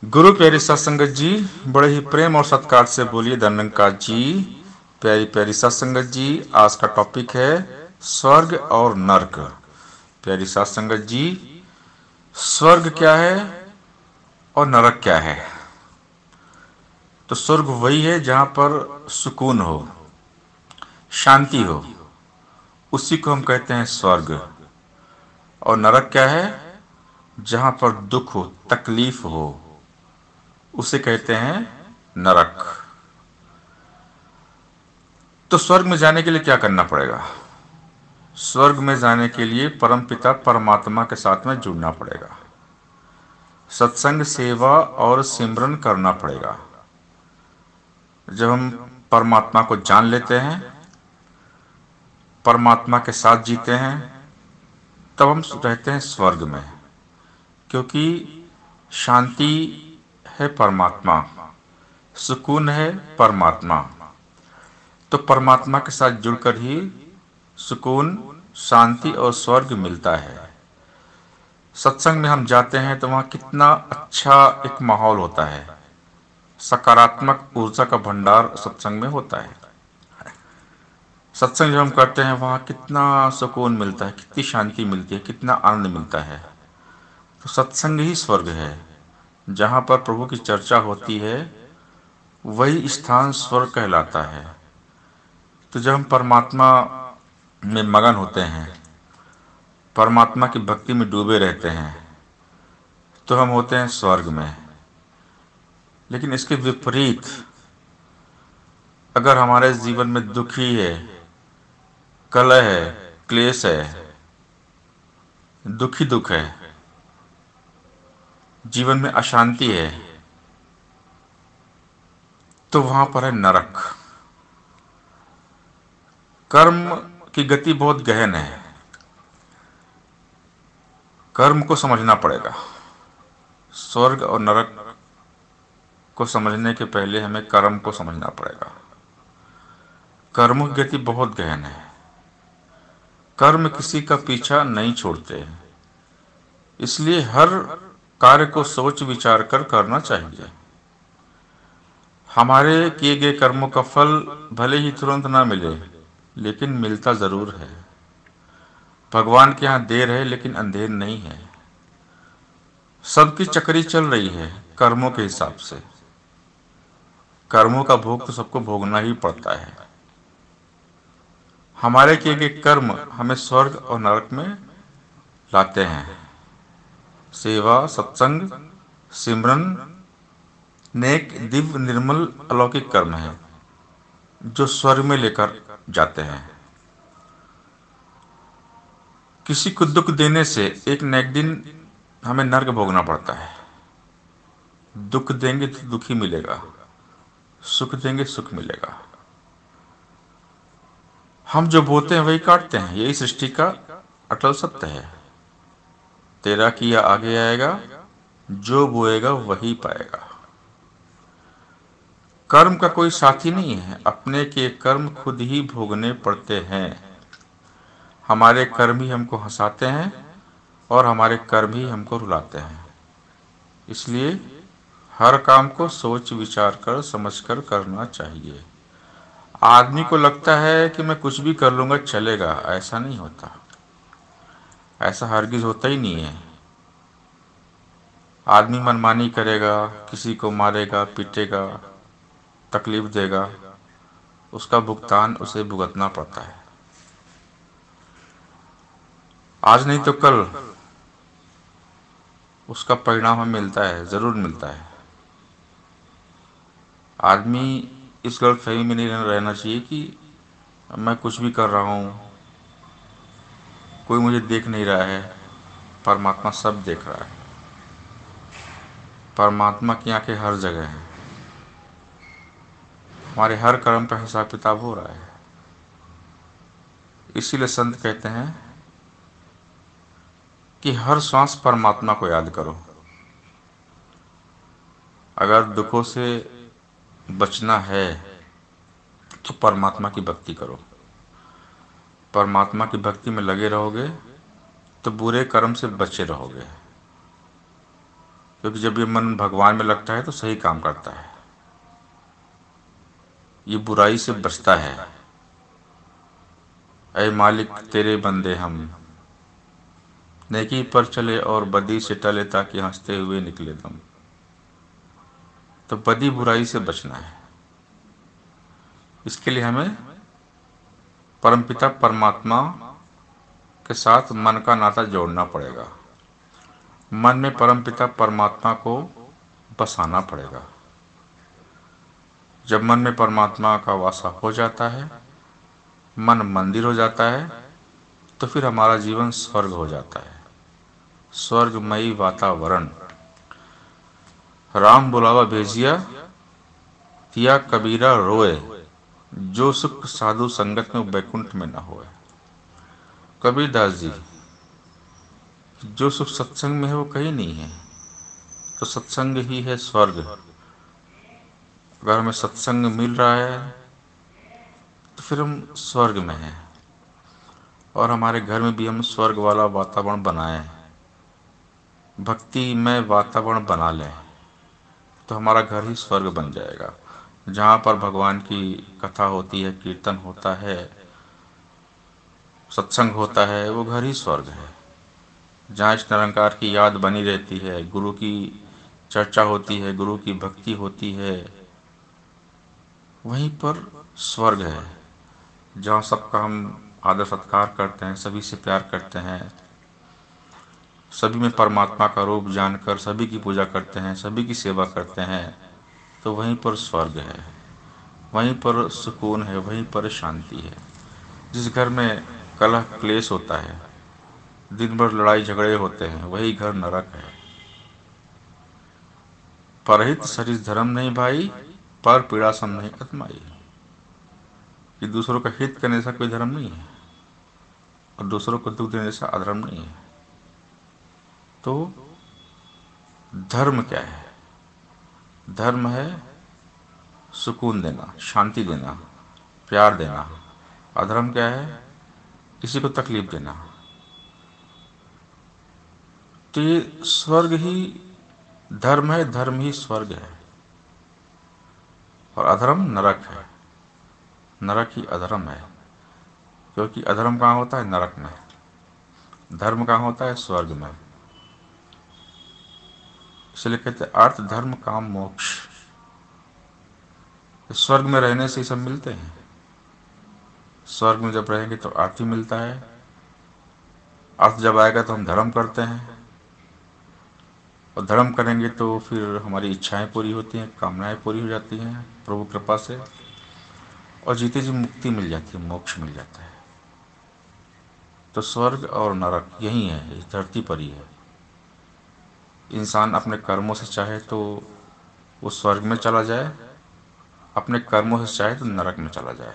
गुरु प्यारी सत्संगत जी, बड़े ही प्रेम और सत्कार से बोलिए धन्यंकार जी। प्यारी प्यारी सत्संगत जी, आज का टॉपिक है स्वर्ग और नरक। प्यारी सत्संगत जी, स्वर्ग क्या है और नरक क्या है? तो स्वर्ग वही है जहां पर सुकून हो, शांति हो, उसी को हम कहते हैं स्वर्ग। और नरक क्या है? जहां पर दुख हो, तकलीफ हो, उसे कहते हैं नरक। तो स्वर्ग में जाने के लिए क्या करना पड़ेगा? स्वर्ग में जाने के लिए परमपिता परमात्मा के साथ में जुड़ना पड़ेगा, सत्संग, सेवा और सिमरन करना पड़ेगा। जब हम परमात्मा को जान लेते हैं, परमात्मा के साथ जीते हैं, तब हम रहते हैं स्वर्ग में। क्योंकि शांति है परमात्मा, सुकून है परमात्मा। तो परमात्मा के साथ जुड़कर ही सुकून, शांति और स्वर्ग मिलता है। सत्संग में हम जाते हैं तो वहाँ कितना अच्छा एक माहौल होता है, सकारात्मक ऊर्जा का भंडार सत्संग में होता है। सत्संग जब हम करते हैं वहाँ कितना सुकून मिलता है, कितनी शांति मिलती है, कितना आनंद मिलता है। तो सत्संग ही स्वर्ग है। जहाँ पर प्रभु की चर्चा होती है वही स्थान स्वर्ग कहलाता है। तो जब हम परमात्मा में मगन होते हैं, परमात्मा की भक्ति में डूबे रहते हैं, तो हम होते हैं स्वर्ग में। लेकिन इसके विपरीत अगर हमारे जीवन में दुखी है, कलह है, क्लेश है, दुखी दुख है, जीवन में अशांति है, तो वहां पर है नरक। कर्म की गति बहुत गहन है, कर्म को समझना पड़ेगा। स्वर्ग और नरक को समझने के पहले हमें कर्म को समझना पड़ेगा। कर्म की गति बहुत गहन है। कर्म किसी का पीछा नहीं छोड़ते, इसलिए हर कार्य को सोच विचार कर करना चाहिए। हमारे किए गए कर्मों का फल भले ही तुरंत ना मिले, लेकिन मिलता जरूर है। भगवान के यहाँ देर है लेकिन अंधेर नहीं है। सबकी चक्री चल रही है कर्मों के हिसाब से। कर्मों का भोग तो सबको भोगना ही पड़ता है। हमारे किए गए कर्म हमें स्वर्ग और नरक में लाते हैं। सेवा, सत्संग, सिमरन नेक, दिव्य, निर्मल, अलौकिक कर्म है जो स्वर्ग में लेकर जाते हैं। किसी को दुख देने से एक न एक दिन हमें नरक भोगना पड़ता है। दुख देंगे तो दुखी मिलेगा, सुख देंगे सुख मिलेगा। हम जो बोते हैं वही काटते हैं, यही सृष्टि का अटल सत्य है। तेरा किया आगे आएगा, जो बोएगा वही पाएगा। कर्म का कोई साथी नहीं है, अपने के कर्म खुद ही भोगने पड़ते हैं। हमारे कर्म ही हमको हंसाते हैं और हमारे कर्म ही हमको रुलाते हैं। इसलिए हर काम को सोच विचार कर समझ कर करना चाहिए। आदमी को लगता है कि मैं कुछ भी कर लूंगा चलेगा, ऐसा नहीं होता। ऐसा हरगिज होता ही नहीं है। आदमी मनमानी करेगा, किसी को मारेगा, पीटेगा, तकलीफ देगा, उसका भुगतान उसे भुगतना पड़ता है। आज नहीं तो कल उसका परिणाम हमें मिलता है, जरूर मिलता है। आदमी इस गलतफहमी में नहीं रहना चाहिए कि मैं कुछ भी कर रहा हूँ, कोई मुझे देख नहीं रहा है। परमात्मा सब देख रहा है। परमात्मा की आंखें हर जगह हैं। हमारे हर कर्म का हिसाब किताब हो रहा है। इसीलिए संत कहते हैं कि हर श्वास परमात्मा को याद करो। अगर दुखों से बचना है तो परमात्मा की भक्ति करो। परमात्मा की भक्ति में लगे रहोगे तो बुरे कर्म से बचे रहोगे। क्योंकि जब ये मन भगवान में लगता है तो सही काम करता है, ये बुराई से बचता है। ऐ मालिक तेरे बंदे हम, नेकी पर चले और बदी से टले, ताकि हंसते हुए निकले दम। तो बदी बुराई से बचना है, इसके लिए हमें परमपिता परमात्मा के साथ मन का नाता जोड़ना पड़ेगा। मन में परमपिता परमात्मा को बसाना पड़ेगा। जब मन में परमात्मा का वासा हो जाता है, मन मंदिर हो जाता है, तो फिर हमारा जीवन स्वर्ग हो जाता है, स्वर्गमयी वातावरण। राम बुलावा भेजिया, तिया कबीरा रोए, जो सुख साधु संगत में बैकुंठ में न होए। कबीरदास जी, जो सुख सत्संग में है वो कहीं नहीं है, तो सत्संग ही है स्वर्ग। अगर हमें सत्संग मिल रहा है तो फिर हम स्वर्ग में हैं, और हमारे घर में भी हम स्वर्ग वाला वातावरण बनाएं, भक्ति में वातावरण बना लें, तो हमारा घर ही स्वर्ग बन जाएगा। जहाँ पर भगवान की कथा होती है, कीर्तन होता है, सत्संग होता है, वो घर ही स्वर्ग है। जहाँ इस निरंकार की याद बनी रहती है, गुरु की चर्चा होती है, गुरु की भक्ति होती है, वहीं पर स्वर्ग है। जहाँ सबका हम आदर सत्कार करते हैं, सभी से प्यार करते हैं, सभी में परमात्मा का रूप जानकर सभी की पूजा करते हैं, सभी की सेवा करते हैं, तो वहीं पर स्वर्ग है, वहीं पर सुकून है, वहीं पर शांति है। जिस घर में कलह क्लेश होता है, दिन भर लड़ाई झगड़े होते हैं, वही घर नरक है। परहित सरिस धर्म नहीं भाई, पर पीड़ा सम नहीं अतमाई। कि दूसरों का हित करने से कोई धर्म नहीं है, और दूसरों को दुख देने से अधर्म नहीं है। तो धर्म क्या है? धर्म है सुकून देना, शांति देना, प्यार देना। अधर्म क्या है? किसी को तकलीफ देना। तो ये स्वर्ग ही धर्म है, धर्म ही स्वर्ग है, और अधर्म नरक है, नरक ही अधर्म है। क्योंकि अधर्म कहाँ होता है? नरक में। धर्म कहाँ होता है? स्वर्ग में। इसलिए कहते हैं अर्थ धर्म काम मोक्ष। स्वर्ग में रहने से ही सब मिलते हैं। स्वर्ग में जब रहेंगे तो अर्थ ही मिलता है। अर्थ जब आएगा तो हम धर्म करते हैं, और धर्म करेंगे तो फिर हमारी इच्छाएं पूरी होती हैं, कामनाएं पूरी हो जाती हैं प्रभु कृपा से, और जीते जी मुक्ति मिल जाती है, मोक्ष मिल जाता है। तो स्वर्ग और नरक यही है, इस धरती पर ही है। इंसान अपने कर्मों से चाहे तो वो स्वर्ग में चला जाए, अपने कर्मों से चाहे तो नरक में चला जाए।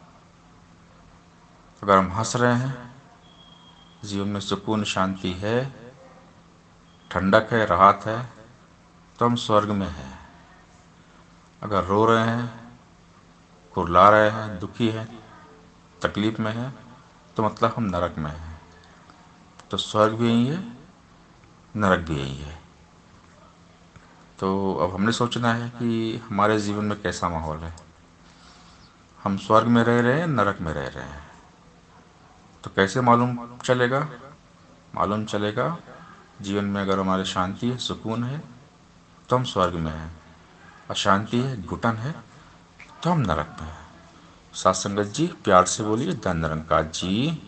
अगर हम हंस रहे हैं, जीवन में सुकून शांति है, ठंडक है, राहत है, तो हम स्वर्ग में हैं। अगर रो रहे हैं, कुर्ला रहे हैं, दुखी हैं, तकलीफ में हैं, तो मतलब हम नरक में हैं। तो स्वर्ग भी यही है, नरक भी यही है। तो अब हमने सोचना है कि हमारे जीवन में कैसा माहौल है। हम स्वर्ग में रह रहे हैं, नरक में रह रहे हैं। तो कैसे मालूम चलेगा? मालूम चलेगा जीवन में अगर हमारे शांति है, सुकून है, तो हम स्वर्ग में हैं। अशांति है, घुटन है, तो हम नरक में हैं। साथ संगत जी, प्यार से बोलिए धन निरंकार जी।